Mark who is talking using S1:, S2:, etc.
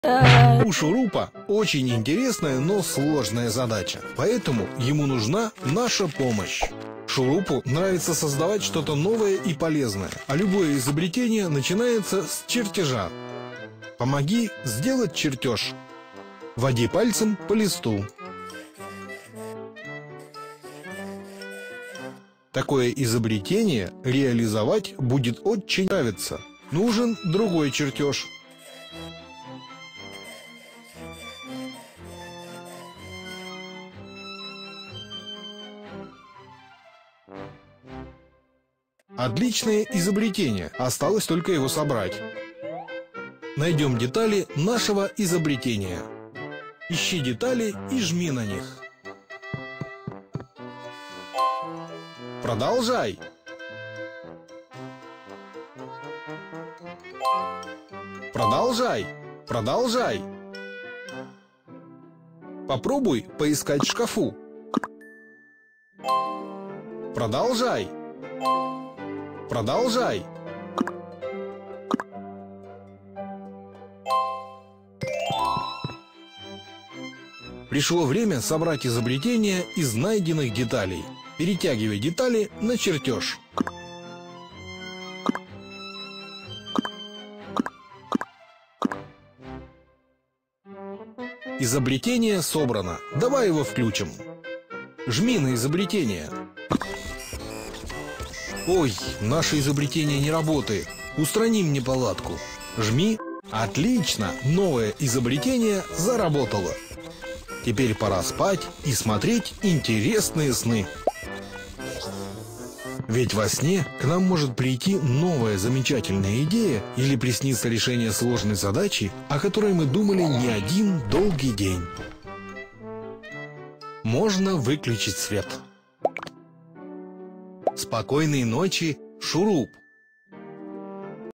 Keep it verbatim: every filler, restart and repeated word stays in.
S1: У шурупа очень интересная, но сложная задача, поэтому ему нужна наша помощь. Шурупу нравится создавать что-то новое и полезное, а любое изобретение начинается с чертежа. Помоги сделать чертеж. Води пальцем по листу. Такое изобретение реализовать будет очень нравиться. Нужен другой чертеж. Отличное изобретение, осталось только его собрать. Найдем детали нашего изобретения. Ищи детали и жми на них. Продолжай. Продолжай. Продолжай. Попробуй поискать в шкафу. Продолжай. Продолжай. Пришло время собрать изобретение из найденных деталей. Перетягивай детали на чертеж. Изобретение собрано. Давай его включим. Жми на изобретение. Ой, наше изобретение не работает. Устраним неполадку. Жми. Отлично! Новое изобретение заработало. Теперь пора спать и смотреть интересные сны. Ведь во сне к нам может прийти новая замечательная идея или приснится решение сложной задачи, о которой мы думали не один долгий день. Можно выключить свет. Спокойной ночи, шуруп!